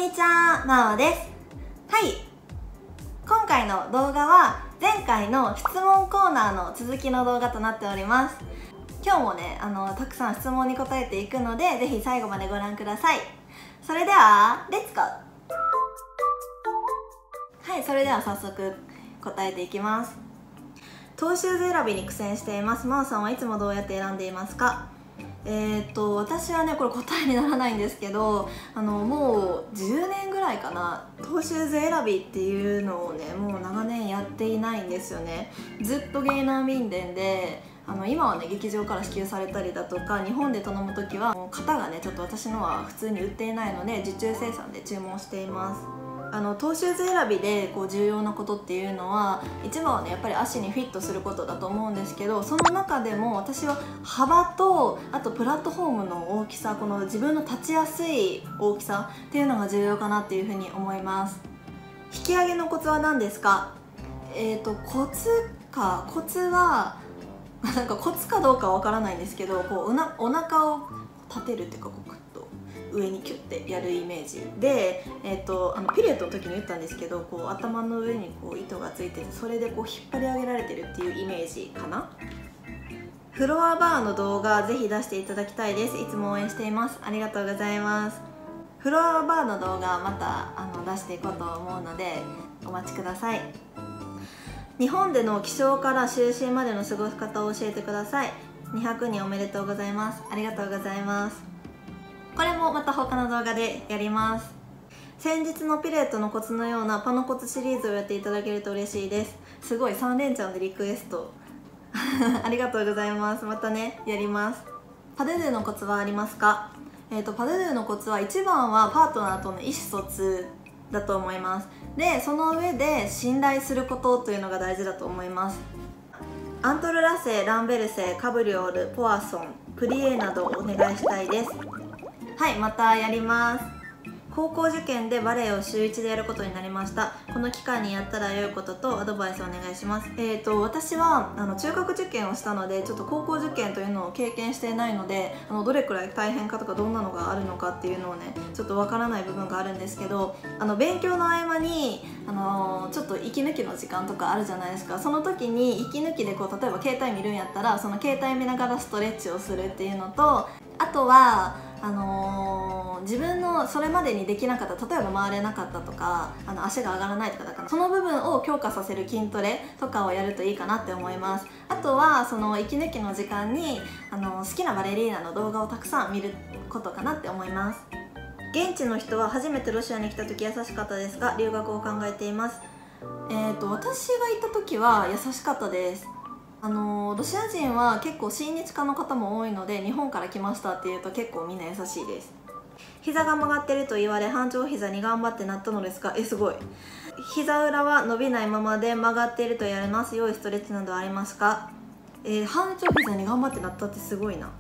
にちは、なおです。はい、今回の動画は前回の質問コーナーの続きの動画となっております。今日もね、たくさん質問に答えていくので、ぜひ最後までご覧ください。それではレッツゴー。はい、それでは早速答えていきます。トーシューズ選びに苦戦しています。まおさんはいつもどうやって選んでいますか？私はね、これ答えにならないんですけど、もう10年ぐらいかな、トーシューズ選びっていうのをね、もう長年やっていないんですよね。ずっとゲイナーmindenで、今はね、劇場から支給されたりだとか、日本で頼む時は型がね、ちょっと私のは普通に売っていないので、受注生産で注文しています。トーシューズ選びで重要なことっていうのは、一番はねやっぱり足にフィットすることだと思うんですけど、その中でも私は幅と、あとプラットフォームの大きさ、この自分の立ちやすい大きさっていうのが重要かなっていうふうに思います。引き上げのコツは何ですか？コツはなんかコツかどうかはわからないんですけど、お腹を立てるっていうか、上にキュッてやるイメージで、ピルエットの時に言ったんですけど、頭の上に糸がついてて、それで引っ張り上げられてるっていうイメージかな。フロアバーの動画ぜひ出していただきたいです。いつも応援しています。ありがとうございます。フロアバーの動画また出していこうと思うのでお待ちください。日本での起床から就寝までの過ごし方を教えてください。200人おめでとうございます。ありがとうございます。これもまた他の動画でやります。先日のピルエットのコツのようなパノコツシリーズをやっていただけると嬉しいです。すごい3連チャンでリクエストありがとうございます。またね、やります。パドゥドゥのコツはありますか？パドゥドゥのコツは、一番はパートナーとの意思疎通だと思います。で、その上で信頼することというのが大事だと思います。アントルラセ、ランベルセ、カブリオール、ポアソン、プリエなどお願いしたいです。はい、またやります。高校受験でバレエを週1でやることになりました。この期間にやったら良いこととアドバイスお願いします。私は中学受験をしたので、ちょっと高校受験というのを経験していないので、どれくらい大変かとかどんなのがあるのかっていうのをね、ちょっとわからない部分があるんですけど、勉強の合間にちょっと息抜きの時間とかあるじゃないですか。その時に息抜きで例えば携帯見るんやったら、その携帯見ながらストレッチをするっていうのと、あとは自分のそれまでにできなかった、例えば回れなかったとか、足が上がらないとかだから、その部分を強化させる筋トレとかをやるといいかなって思います。あとはその息抜きの時間に好きなバレリーナの動画をたくさん見ることかなって思います。現地の人は初めてロシアに来た時優しかったですが、留学を考えています。私が行った時は優しかったです。ロシア人は結構親日家の方も多いので、日本から来ましたっていうと結構みんな優しいです。膝が曲がってると言われ、半長膝に頑張ってなったのですが、すごい。膝裏は伸びないままで曲がっているとやれます。良いストレッチなどありますか？半長膝に頑張ってなったってすごいな。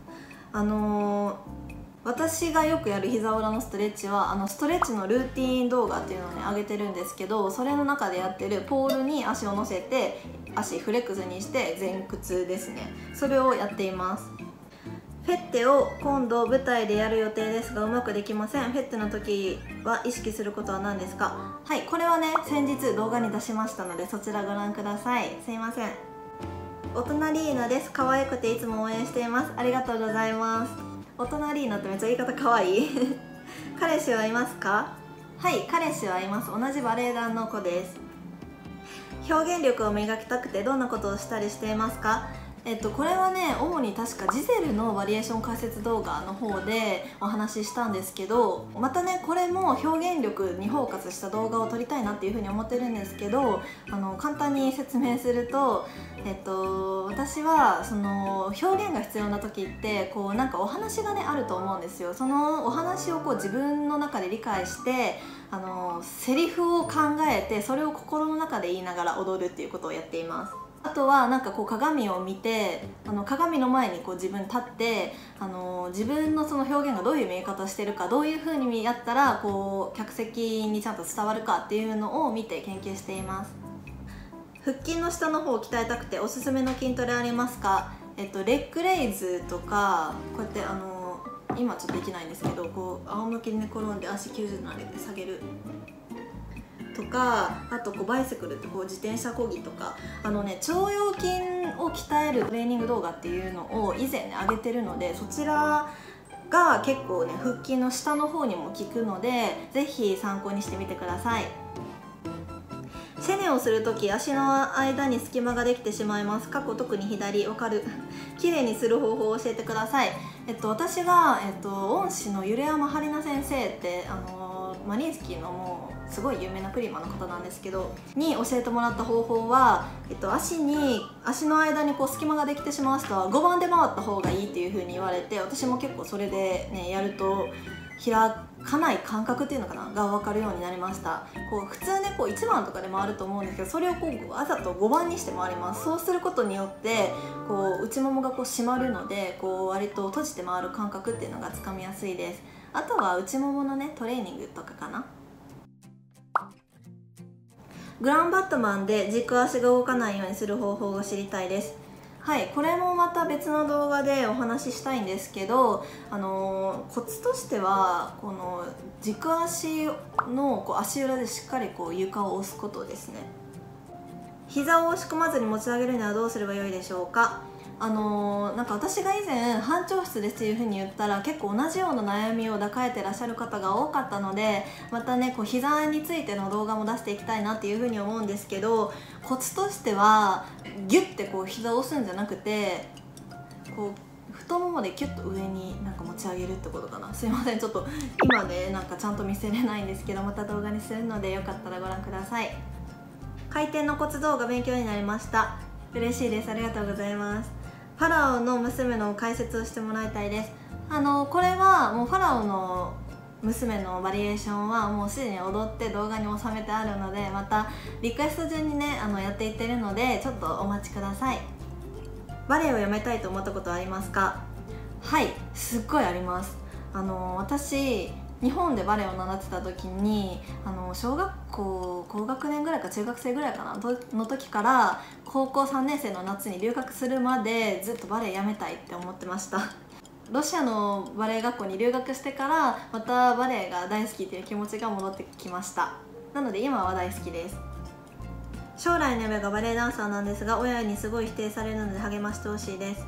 私がよくやる膝裏のストレッチは、ストレッチのルーティーン動画っていうのをね、上げてるんですけど、それの中でやってるポールに足を乗せて、足フレックスにして前屈ですね。それをやっています。フェッテを今度舞台でやる予定ですが、うまくできません。フェッテの時は意識することは何ですか？はい、これはね、先日動画に出しましたので、そちらご覧ください。すいません。お隣リーナです。可愛くていつも応援しています。ありがとうございます。お隣リーナってめっちゃ言い方可愛い彼氏はいますか？はい、彼氏はいます。同じバレエ団の子です。表現力を磨きたくてどんなことをしたりしていますか？これはね、主に確かジゼルのバリエーション解説動画の方でお話ししたんですけど、またね、これも表現力にフォーカスした動画を撮りたいなっていうふうに思ってるんですけど、簡単に説明すると、私はその表現が必要な時ってなんかお話がねあると思うんですよ。そのお話を自分の中で理解して、セリフを考えて、それを心の中で言いながら踊るっていうことをやっています。あとはなんか鏡を見て、鏡の前に自分立って、自分のその表現がどういう見え方してるか、どういう風にやったら客席にちゃんと伝わるかっていうのを見て研究しています。腹筋の下の方を鍛えたくておすすめの筋トレありますか？レッグレイズとか、こうやって今ちょっとできないんですけど、こう仰向けに寝転んで足90度上げて下げるとか、あとこうバイセクルってこう自転車漕ぎとか、腸腰筋を鍛えるトレーニング動画っていうのを以前ね上げてるので、そちらが結構ね腹筋の下の方にも効くので、ぜひ参考にしてみてください。シェネをするとき足の間に隙間ができてしまいます。特に左わかる綺麗にする方法を教えてください。私が、恩師のゆるやまはりな先生ってマリンスキーのもうすごい有名なプリマの方なんですけどに教えてもらった方法は、足の間にこう隙間ができてしまう人は5番で回った方がいいっていう風に言われて、私も結構それでねやると開かない感覚っていうのかなが分かるようになりました。こう普通ねこう1番とかで回ると思うんですけど、それをこうわざと5番にして回ります。そうすることによってこう内ももがこう締まるので、こう割と閉じて回る感覚っていうのがつかみやすいです。あとは内もものねトレーニングとかかな。グランバットマンで軸足が動かないようにする方法が知りたいです。はい、これもまた別の動画でお話ししたいんですけど、コツとしてはこの軸足のこう足裏でしっかりこう床を押すことですね。膝を押し込まずに持ち上げるにはどうすればよいでしょうか。なんか私が以前班長室ですっていう風に言ったら結構同じような悩みを抱えてらっしゃる方が多かったので、またねこう膝についての動画も出していきたいなっていう風に思うんですけど、コツとしてはギュッてこう膝を押すんじゃなくて、こう太ももでキュッと上になんか持ち上げるってことかな。すいません、ちょっと今ねなんかちゃんと見せれないんですけど、また動画にするのでよかったらご覧ください。回転のコツ動画勉強になりました。嬉しいです。ありがとうございます。ファラオの娘の解説をしてもらいたいです。これはもうファラオの娘のバリエーションはもうすでに踊って動画に収めてあるので、またリクエスト順にねやっていってるのでちょっとお待ちください。バレエをやめたいと思ったことはありますか？はい、すっごいあります。私日本でバレエを習ってた時に小学校高学年ぐらいか中学生ぐらいかなの時から高校3年生の夏に留学するまでずっとバレエやめたいって思ってました。ロシアのバレエ学校に留学してからまたバレエが大好きっていう気持ちが戻ってきました。なので今は大好きです。将来の夢がバレエダンサーなんですが、親にすごい否定されるので励ましてほしいです。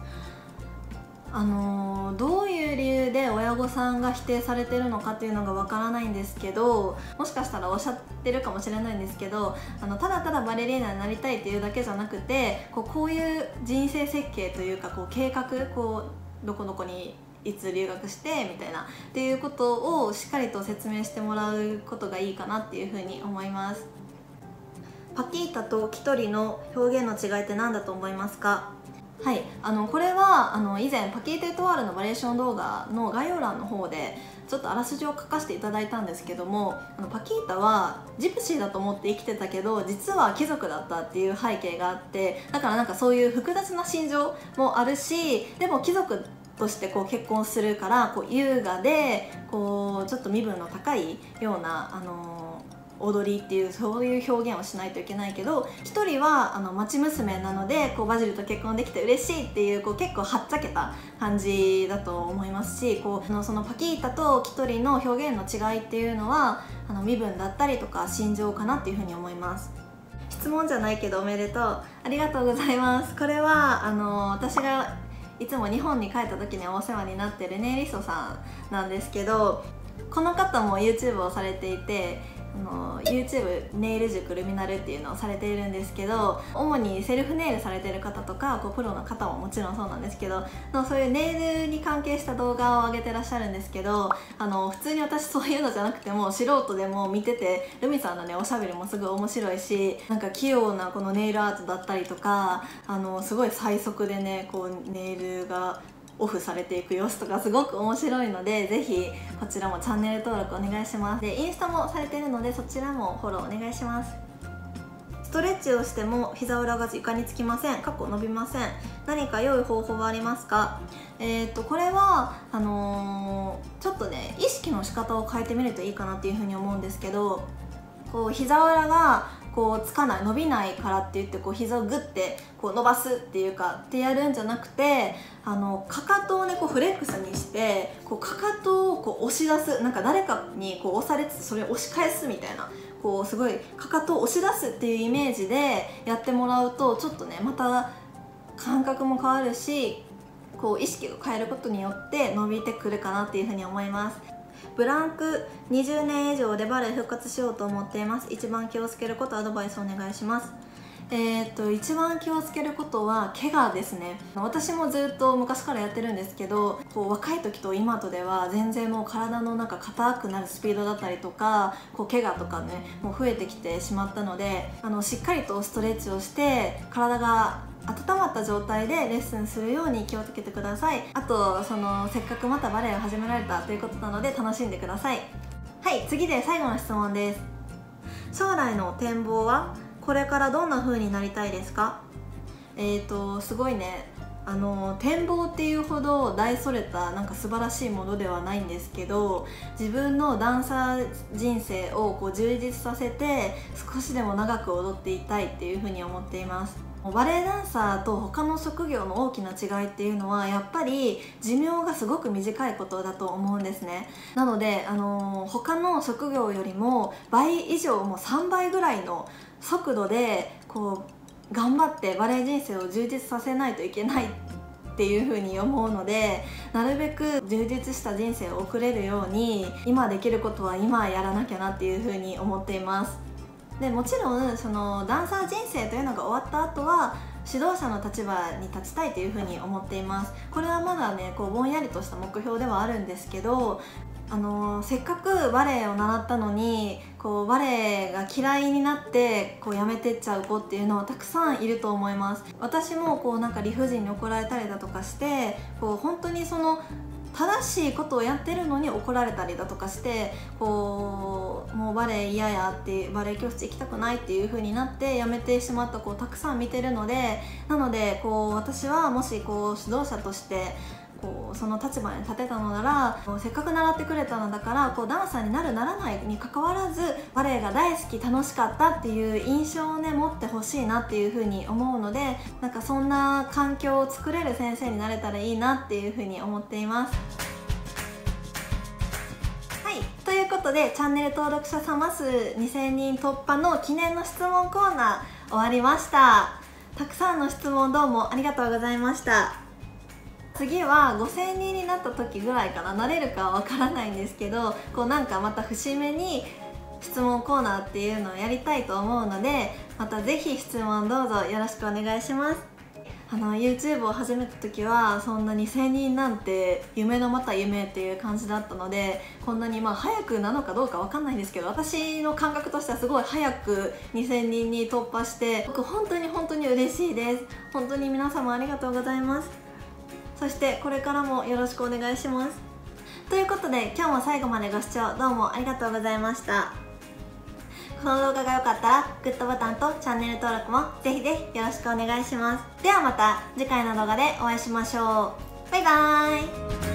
どういう理由で親御さんが否定されてるのかっていうのがわからないんですけど、もしかしたらおっしゃってるかもしれないんですけど、ただただバレリーナになりたいっていうだけじゃなくて、こういう人生設計というかこう計画、こうどこどこにいつ留学してみたいなっていうことをしっかりと説明してもらうことがいいかなっていうふうに思います。パキータとキトリの表現の違いって何だと思いますか？はい、これは以前パキータ・エトワールのバリエーション動画の概要欄の方でちょっとあらすじを書かせていただいたんですけども、パキータはジプシーだと思って生きてたけど実は貴族だったっていう背景があって、だからなんかそういう複雑な心情もあるし、でも貴族としてこう結婚するからこう優雅でこうちょっと身分の高いような踊りっていうそういう表現をしないといけないけど、一人は町娘なのでこうバジルと結婚できて嬉しいっていう、こう結構はっちゃけた感じだと思いますし、そのパキータとキトリの表現の違いっていうのは身分だったりとか心情かなっていうふうに思います。質問じゃないけどおめでとう。ありがとうございます。これは私がいつも日本に帰った時にお世話になってるネイリストさんなんですけど、この方も YouTube をされていてYouTube ネイル塾ルミナルっていうのをされているんですけど、主にセルフネイルされてる方とかプロの方ももちろんそうなんですけど、そういうネイルに関係した動画を上げてらっしゃるんですけど、普通に私そういうのじゃなくても素人でも見ててルミさんのねおしゃべりもすごい面白いし、なんか器用なこのネイルアートだったりとかすごい最速でねこうネイルがオフされていく様子とかすごく面白いので、ぜひこちらもチャンネル登録お願いします。でインスタもされているのでそちらもフォローお願いします。ストレッチをしても膝裏が床につきません。伸びません。何か良い方法はありますか？これはちょっとね意識の仕方を変えてみるといいかなっていうふうに思うんですけど、こう膝裏がこうつかない、伸びないからって言ってこう膝をグッてこう伸ばすっていうかってやるんじゃなくて、かかとをねこうフレックスにしてこうかかとをこう押し出す、なんか誰かにこう押されつつそれを押し返すみたいな、こうすごいかかとを押し出すっていうイメージでやってもらうとちょっとねまた感覚も変わるし、こう意識を変えることによって伸びてくるかなっていうふうに思います。ブランク20年以上でバレエ復活しようと思っています。一番気をつけること、アドバイスお願いします。一番気をつけることは怪我ですね。私もずっと昔からやってるんですけど、こう若い時と今とでは全然もう体のなんか硬くなるスピードだったりとか、こう怪我とかねもう増えてきてしまったので、しっかりとストレッチをして体が温まった状態でレッスンするように気をつけてください。あとせっかくまたバレエを始められたということなので楽しんでください。はい、次で最後の質問です。将来の展望はこれからどんな風になりたいですか？すごいね、展望っていうほど大それたなんか素晴らしいものではないんですけど、自分のダンサー人生をこう充実させて少しでも長く踊っていたいっていう風に思っています。バレエダンサーと他の職業の大きな違いっていうのはやっぱり寿命がすごく短いことだと思うんですね。なので、他の職業よりも倍以上、もう3倍ぐらいの速度でこう頑張ってバレエ人生を充実させないといけないっていう風に思うので、なるべく充実した人生を送れるように今できることは今やらなきゃなっていう風に思っています。でもちろんダンサー人生というのが終わった後は指導者の立場に立ちたいというふうに思っています。これはまだねこうぼんやりとした目標ではあるんですけど、せっかくバレエを習ったのにこうバレエが嫌いになってこうやめてっちゃう子っていうのはたくさんいると思います。私もこうなんか理不尽に怒られたりだとかしてこう本当に正しいことをやってるのに怒られたりだとかして、こうもうバレエ嫌やって、バレエ教室行きたくないっていう風になってやめてしまった子をたくさん見てるので、なのでこう私はもしこう指導者としてこうその立場に立てたのなら、せっかく習ってくれたのだからこうダンサーになるならないにかかわらずバレエが大好き楽しかったっていう印象をね持ってほしいなっていうふうに思うので、なんかそんな環境を作れる先生になれたらいいなっていうふうに思っています。はい、ということでチャンネル登録者様数2000人突破の記念の質問コーナー終わりました。たくさんの質問どうもありがとうございました。次は5000人になった時ぐらいかな、慣れるかはわからないんですけど、こうなんかまた節目に質問コーナーっていうのをやりたいと思うので、またぜひ質問どうぞよろしくお願いします。YouTube を始めた時はそんな2000人なんて夢のまた夢っていう感じだったので、こんなに早くなのかどうかわかんないんですけど、私の感覚としてはすごい早く2000人に突破して僕本当に本当に嬉しいです。本当に皆様ありがとうございます。そしてこれからもよろしくお願いします。ということで今日も最後までご視聴どうもありがとうございました。この動画が良かったらグッドボタンとチャンネル登録もぜひぜひよろしくお願いします。ではまた次回の動画でお会いしましょう。バイバーイ。